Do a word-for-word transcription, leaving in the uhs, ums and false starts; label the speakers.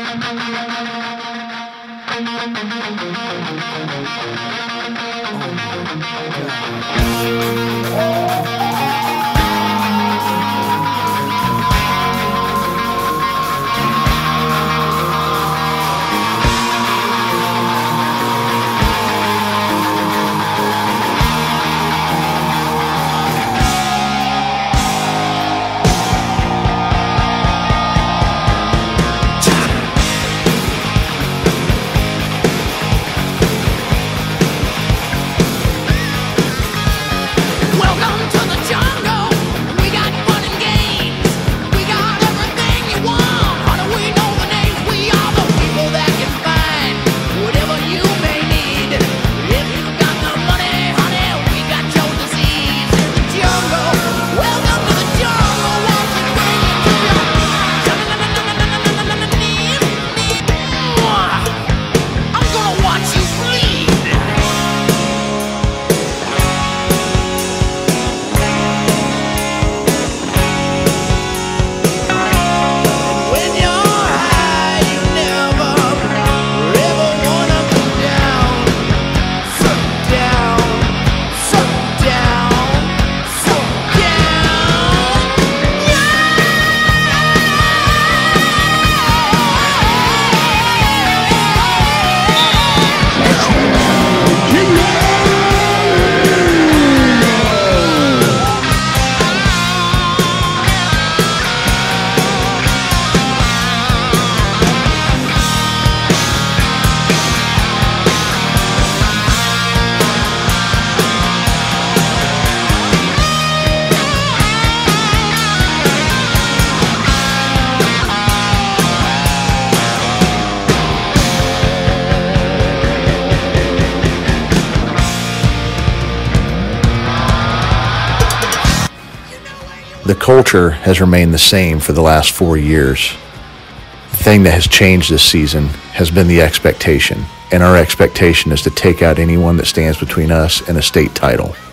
Speaker 1: The culture has remained the same for the last four years. The thing that has changed this season has been the expectation, and our expectation is to take out anyone that stands between us and a state title.